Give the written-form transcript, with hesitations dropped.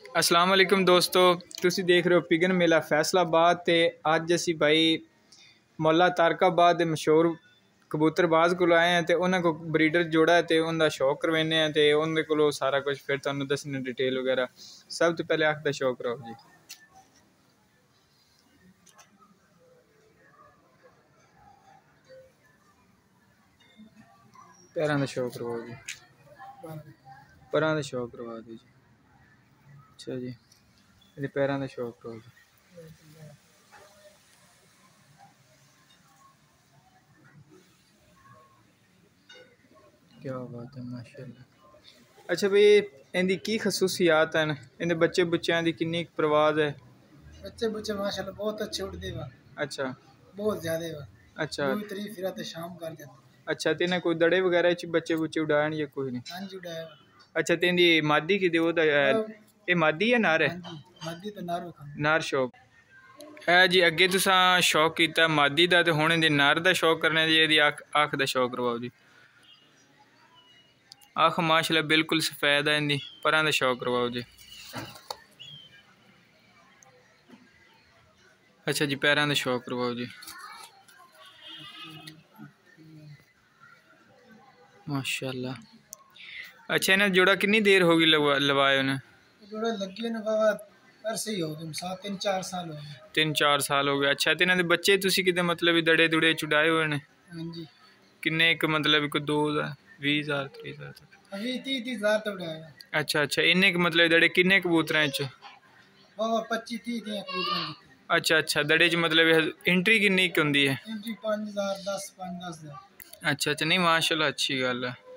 अस्सलाम वालेकुम दोस्तों, तुसी देख रहे हो पिगन मेला फैसलाबाद ते अज असी भाई मोहल्ला तारकाबाद दे मशहूर कबूतरबाज को आए हैं ते उन्हां को ब्रीडर जोड़ा है ते उनका शौक करवाने हैं ते उनके को सारा कुछ फिर तुहानू दसने डिटेल वगैरह। सब तो पहले अख दा शौक कराओ जी। पैरां दा शौक करवाओ जी, परां दा शौक करवा दो जी। अच्छा जी, ये पैरां दा शौक कराओ जी। क्या बात है, माशाल्लाह। अच्छा भाई, इनकी की खसूसियात हैं? इन्हें बच्चे बुच्चों की कितनी परवाज है? बच्चे बुच्चे माशाल्लाह बहुत अच्छे उड़ते वा। अच्छा, बहुत ज्यादा वा। अच्छा दो तरीफ फिरा तो शाम कर जाते। अच्छा, तो इन्हें कोई दड़े वगैरह च बच्चे बुच्चे उड़ान या कोई नहीं? हां जी उड़ाया। अच्छा, तो इनकी मादी की दो ये मादी है नार है? हां जी मादी तो नार खा। नार शौक है जी। अगे तुसा शौक किया मादी का, तो हुण इहदी नार का शौक करने जी। इहदी अख का शौक करवाओ जी। अख माशाल्लाह बिल्कुल सफेद है इनकी। परां दा शौक करवाओ जी। अच्छा जी, पैरां दा शौक करवाओ जी। माशाल्लाह। अच्छा, इन्हें जोड़ा कितनी देर होगी लवाए उन्हें? जोड़ा लगी ने बाबा अरसे ही हो गए, 3-4 साल हो गए। 3-4 साल हो गए। अच्छा, तो इन्हें बच्चे तुसी किते मतलब दड़े दुड़े चुड़ाए हुए ने? हां जी। किन्ने एक मतलब कोई 20,000 30,000 तक? अभी 30-30 हज़ार तो उड़ाया। अच्छा अच्छा, इन्ने मतलब दड़े किन्ने कबूतरें च? बाबा 25-30 कबूतर जीते। अच्छा अच्छा, दड़े च मतलब एंट्री किन्नी होंदी है? एंट्री 5,000 10 5-10 हज़ार। अच्छा अच्छा, नहीं माशाल्लाह अच्छी गल है।